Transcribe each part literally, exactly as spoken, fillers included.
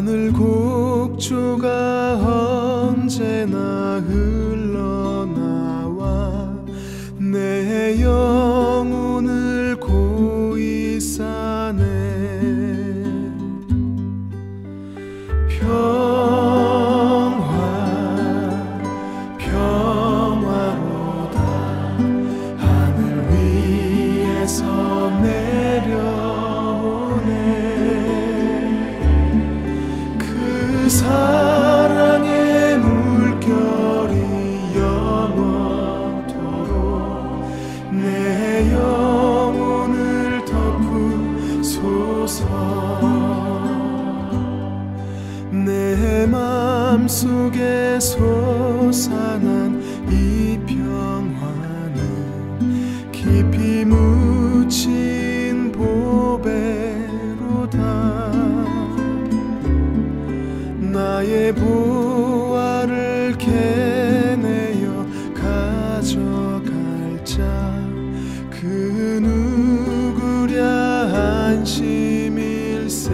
하늘 곡조가 언제나 흘러나와 내 영혼을 고이 싸네. 평화 평화로다 하늘 위에서 내려오네. 그 사랑의 물결이 영원토록 내 영혼을 덮으소서. 내 맘속에 솟아난 이 평화는 깊이 묻힌 보배로다. 나의 보화를 캐내어 가져갈 자 그 누구랴 안심일세.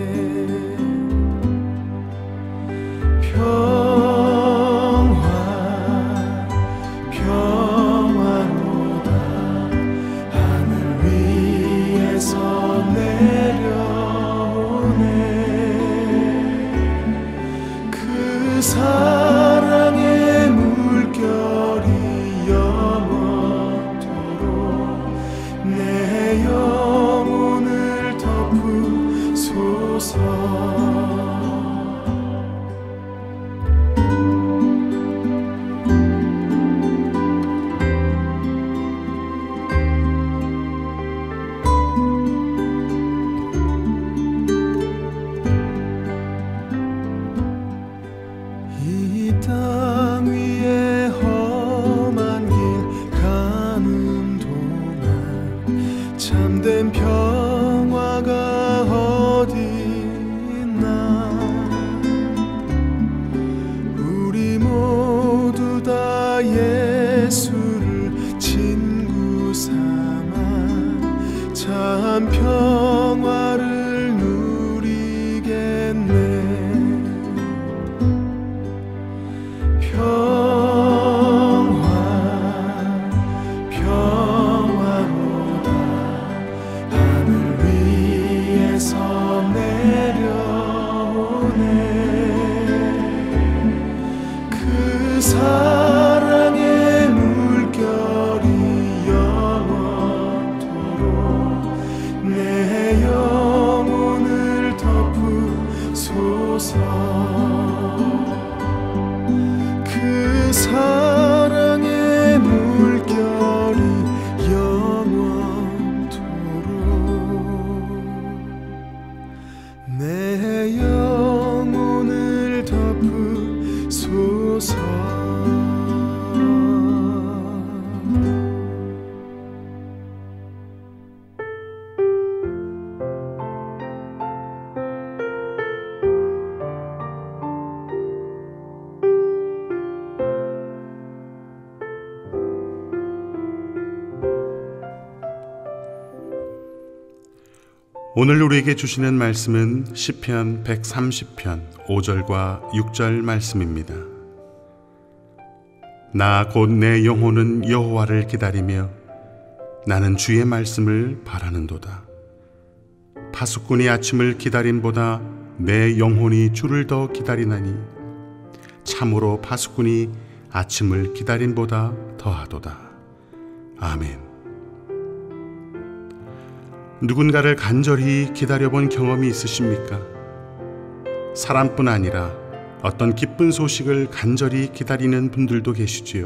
평화 평화로다 하늘 위에서 내려오네. 그 사랑의 물결이 영원토록 내 영혼을 덮으소서. 땅 위에 험한 길 가는 동안 참된 평화가 어디 있나. 우리 모두 다 예수를 친구 삼아 참 평화를 누리겠네. 평화 평화로다 하늘 위에서 내려오네. 그 사랑의 물결이 영원토록 내 영혼을 덮으소서. 그 사랑의 물결이 영원토록 내 영혼을 덮으소서. 오늘 우리에게 주시는 말씀은 시편 백삼십 편 오 절과 육 절 말씀입니다. 나 곧 내 영혼은 여호와를 기다리며 나는 주의 말씀을 바라는도다. 파수꾼이 아침을 기다림보다 내 영혼이 주를 더 기다리나니 참으로 파수꾼이 아침을 기다림보다 더하도다. 아멘. 누군가를 간절히 기다려본 경험이 있으십니까? 사람뿐 아니라 어떤 기쁜 소식을 간절히 기다리는 분들도 계시지요.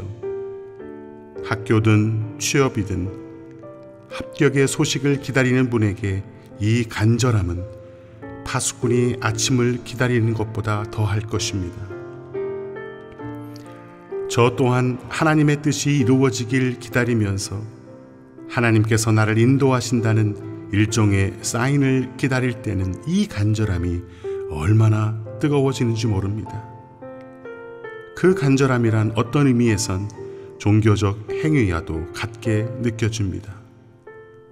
학교든 취업이든 합격의 소식을 기다리는 분에게 이 간절함은 파수꾼이 아침을 기다리는 것보다 더할 것입니다. 저 또한 하나님의 뜻이 이루어지길 기다리면서 하나님께서 나를 인도하신다는 일종의 사인을 기다릴 때는 이 간절함이 얼마나 뜨거워지는지 모릅니다. 그 간절함이란 어떤 의미에선 종교적 행위와도 같게 느껴집니다.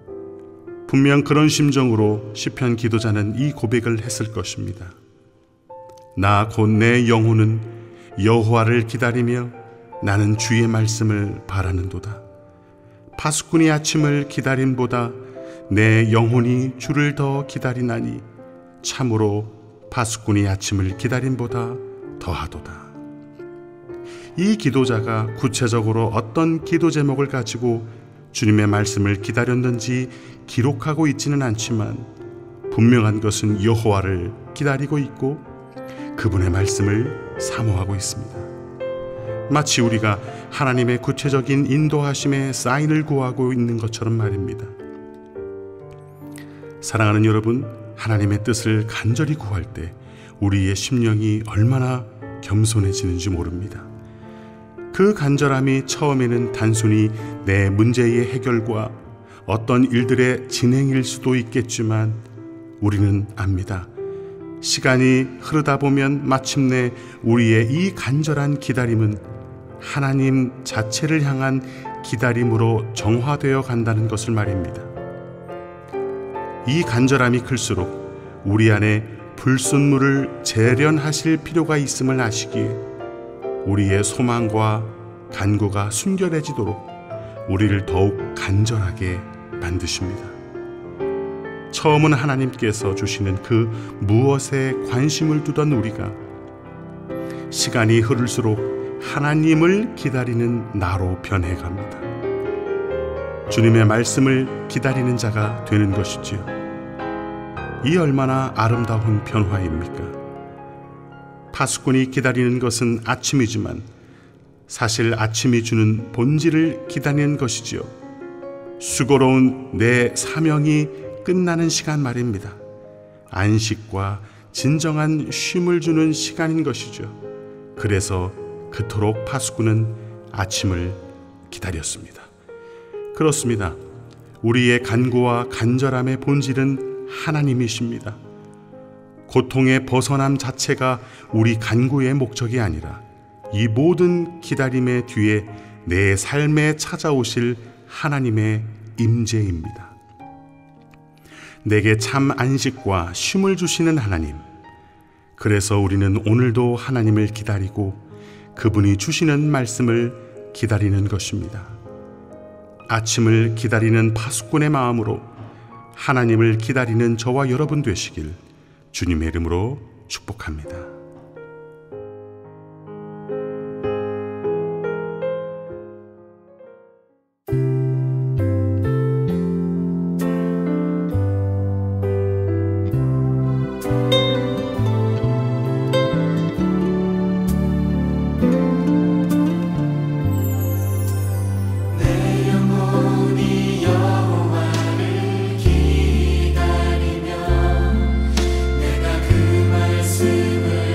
분명 그런 심정으로 시편 기도자는 이 고백을 했을 것입니다. 나 곧 내 영혼은 여호와를 기다리며 나는 주의 말씀을 바라는도다. 파수꾼이 아침을 기다림보다 내 영혼이 주를 더 기다리나니 참으로 파수꾼이 아침을 기다림보다 더하도다. 이 기도자가 구체적으로 어떤 기도 제목을 가지고 주님의 말씀을 기다렸는지 기록하고 있지는 않지만 분명한 것은 여호와를 기다리고 있고 그분의 말씀을 사모하고 있습니다. 마치 우리가 하나님의 구체적인 인도하심의 사인을 구하고 있는 것처럼 말입니다. 사랑하는 여러분, 하나님의 뜻을 간절히 구할 때 우리의 심령이 얼마나 겸손해지는지 모릅니다. 그 간절함이 처음에는 단순히 내 문제의 해결과 어떤 일들의 진행일 수도 있겠지만 우리는 압니다. 시간이 흐르다 보면 마침내 우리의 이 간절한 기다림은 하나님 자체를 향한 기다림으로 정화되어 간다는 것을 말입니다. 이 간절함이 클수록 우리 안에 불순물을 재련하실 필요가 있음을 아시기에 우리의 소망과 간구가 순결해지도록 우리를 더욱 간절하게 만드십니다. 처음은 하나님께서 주시는 그 무엇에 관심을 두던 우리가 시간이 흐를수록 하나님을 기다리는 나로 변해갑니다. 주님의 말씀을 기다리는 자가 되는 것이지요. 이 얼마나 아름다운 변화입니까? 파수꾼이 기다리는 것은 아침이지만 사실 아침이 주는 본질을 기다리는 것이지요. 수고로운 내 사명이 끝나는 시간 말입니다. 안식과 진정한 쉼을 주는 시간인 것이죠. 그래서 그토록 파수꾼은 아침을 기다렸습니다. 그렇습니다. 우리의 간구와 간절함의 본질은 하나님이십니다. 고통의 벗어남 자체가 우리 간구의 목적이 아니라 이 모든 기다림의 뒤에 내 삶에 찾아오실 하나님의 임재입니다. 내게 참 안식과 쉼을 주시는 하나님. 그래서 우리는 오늘도 하나님을 기다리고 그분이 주시는 말씀을 기다리는 것입니다. 아침을 기다리는 파수꾼의 마음으로 하나님을 기다리는 저와 여러분 되시길 주님의 이름으로 축복합니다. 내가 그 말씀을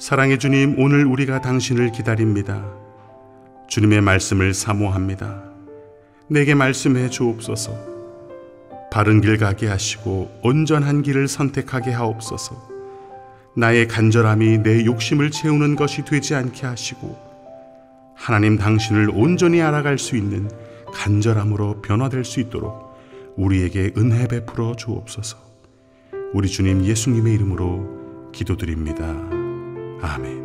사랑의 주님, 오늘 우리가 당신을 기다립니다. 주님의 말씀을 사모합니다. 내게 말씀해 주옵소서. 바른 길 가게 하시고 온전한 길을 선택하게 하옵소서. 나의 간절함이 내 욕심을 채우는 것이 되지 않게 하시고 하나님 당신을 온전히 알아갈 수 있는 간절함으로 변화될 수 있도록 우리에게 은혜 베풀어 주옵소서. 우리 주님 예수님의 이름으로 기도드립니다. 아멘.